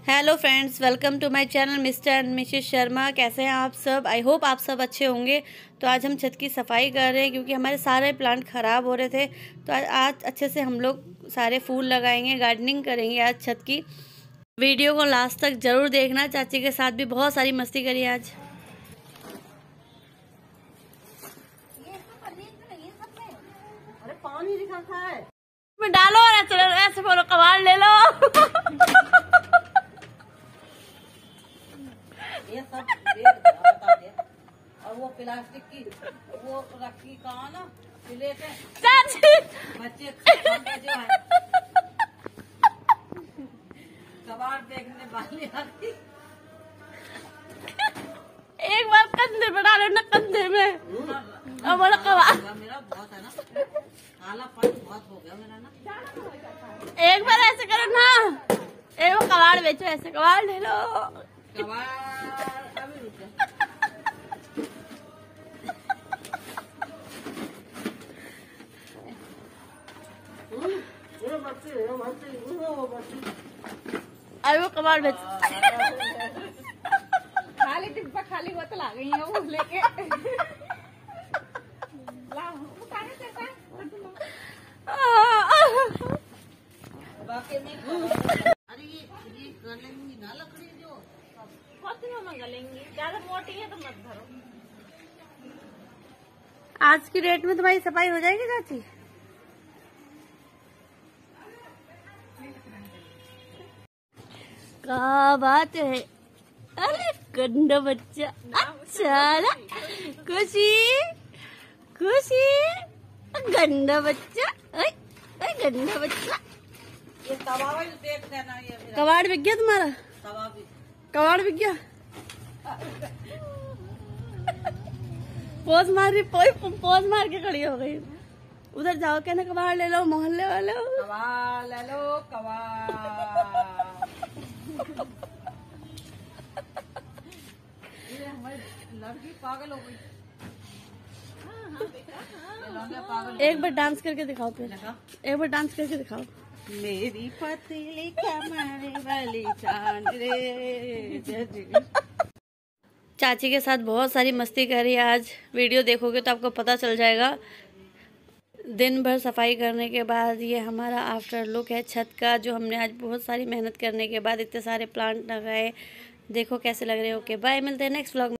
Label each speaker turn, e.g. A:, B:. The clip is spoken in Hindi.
A: Hello friends, welcome to my channel mister and missus Sharma. कैसे हैं आप सब? आई होप आप सब अच्छे होंगे। तो आज हम छत की सफाई कर रहे हैं क्योंकि हमारे सारे प्लांट ख़राब हो रहे थे। तो आज अच्छे से हम लोग सारे फूल लगाएंगे, गार्डनिंग करेंगे आज छत की। वीडियो को लास्ट तक ज़रूर देखना। चाची के साथ भी बहुत सारी मस्ती करी आज।
B: अरे पानी दिखाता है
A: में डालो और ऐसे बोलो, कबाड़ ले लो।
B: ये सब बता दे। और वो प्लास्टिक की वो रखी कहाँ ना प्लेट है
A: चाची
B: बच्चे खाते जो है कबाड़ देखने वाली आती।
A: एक बार कंधे पे डालो ना, कंधे में और बोलो कबाड़।
B: मेरा बहुत है ना, काला पन बहुत हो गया मेरा ना।
A: एक बार ऐसे करो ना, एक बार कबाड़ बेचो, ऐसे कबाड़ ले लो।
B: कबाड़ अभी रुक जा।
A: अरे वो कबाड़ बेच।
C: खाली डिब्बा खाली बोतल आ गई है वो लेके
B: बाकी में अरे ये गलेंगी ना लकड़ी जो
C: बहुत दिनों में गलेंगी। ज्यादा मोटी है तो मत धरो।
A: आज की डेट में तुम्हारी सफाई हो जाएगी चाची? क्या बात है। अरे गंदा बच्चा, अच्छा ना? खुशी खुशी, गंदा बच्चा, गंदा बच्चा।
B: ये तवा भी देख देना। ये मेरा
A: कबाड़ बिक गया तुम्हारा?
B: तवा भी
A: कबाड़ बिक गया। पोज मार रही, पोज मार के खड़ी हो गई। उधर जाओ, कहना कबाड़ ले लो, मोहल्ले वाले।
B: कबाड़ ले लो कबाड़। ये हमारी लड़की पागल हो गई।
A: एक बार डांस करके दिखाओ, फिर एक बार डांस करके दिखाओ।
B: मेरी पतली कमर वाली चांद रे।
A: चाची के साथ बहुत सारी मस्ती करी आज। वीडियो देखोगे तो आपको पता चल जाएगा। दिन भर सफाई करने के बाद ये हमारा आफ्टर लुक है छत का, जो हमने आज बहुत सारी मेहनत करने के बाद इतने सारे प्लांट लगाए। देखो कैसे लग रहे हो। ओके बाय, मिलते हैं नेक्स्ट व्लॉग में।